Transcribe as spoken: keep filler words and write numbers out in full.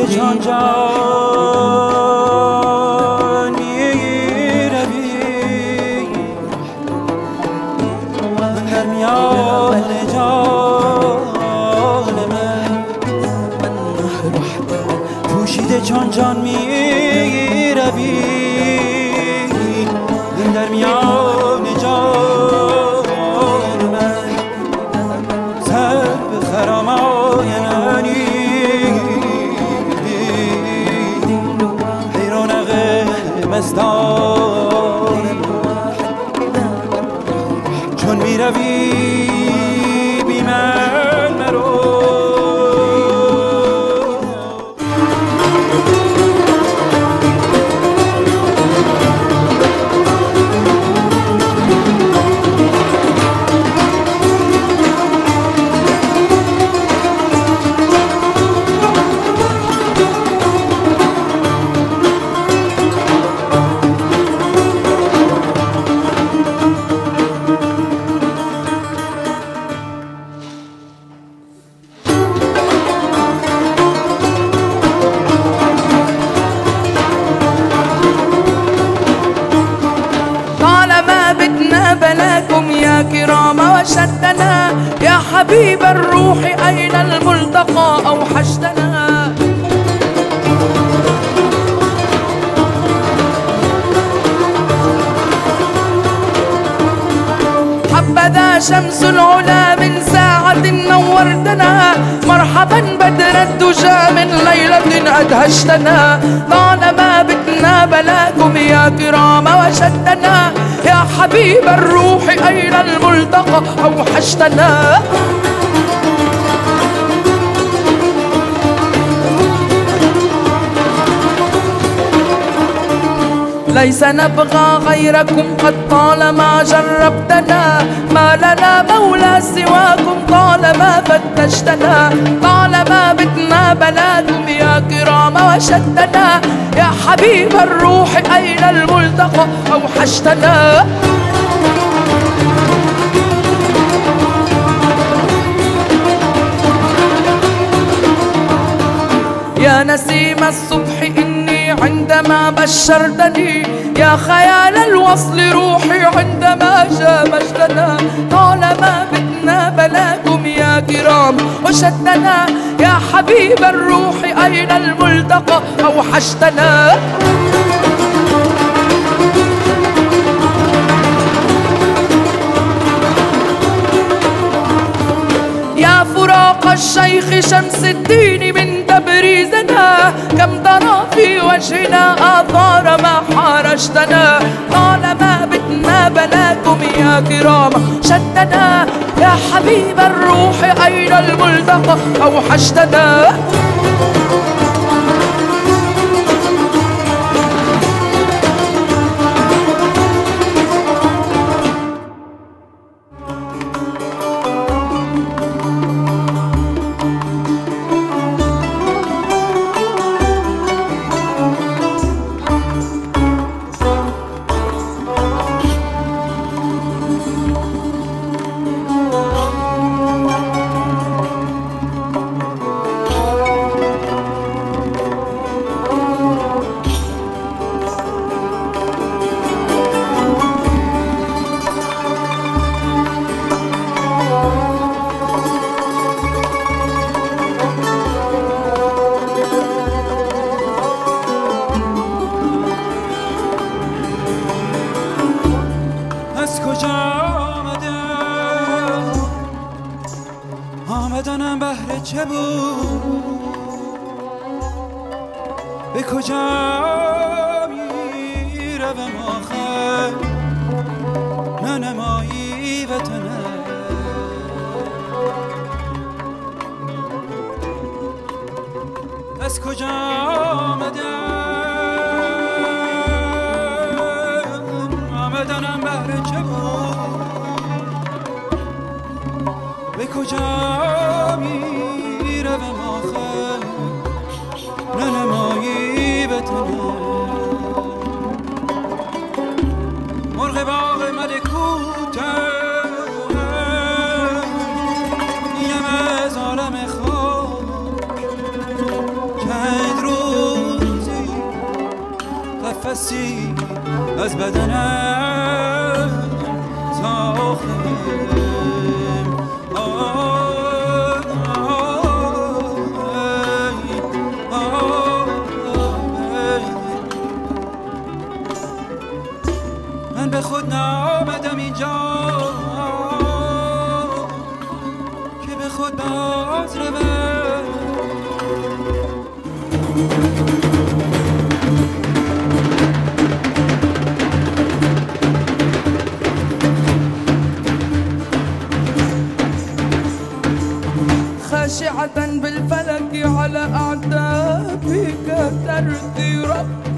جان جان میروی در میان جان من پوشیده جان جان میروی در میان جان من سر به خرامای منی مستان چون میروی بی من مرو كرام وشدنا يا حبيب الروح أين الملتقى أوحشتنا حبذا شمس العلا من ساعة نورتنا مرحبا بدر الدجى من ليلة أدهشتنا طالما بتنا بلاكم يا كرام وشدنا يا حبيب الروح أين الملتقى أوحشتنا ليس نبغى غيركم قد طالما جربتنا ما لنا مولى سواكم طالما فتشتنا طالما بتنا بلاكم يا كرام وشدنا يا حبيب الروح أين الملتقى أوحشتنا يا نسيم الصبح إني عندما بشرتني يا خيال الوصل روحي عندما شامشتنا طالما بتنا بلاكم يا كرام وشدنا يا حبيب الروح أين الملتقى أوحشتنا يا فراق الشيخ شمس الدين من تبريزنا كم ترى في وجهنا آثار ما حارشتنا طالما بتنا بلاكم يا كرام شدنا يا حبيب الروح أين الملتقى أوحشتنا آمدنم بهر چه بود به کجا میروم آخر ننمایی وطنم از کجا آمدم آمدنم بهر چه بود به کجا میروم آخر ننمایی وطنم مرغ باغ ملکوتم نیم از عالم خاک چند نفسی از بدنم تا آخرم. من به خود نآمدم اینجا که به خود باز روم. خاشعة بالفلك على أعتابك ترثي رب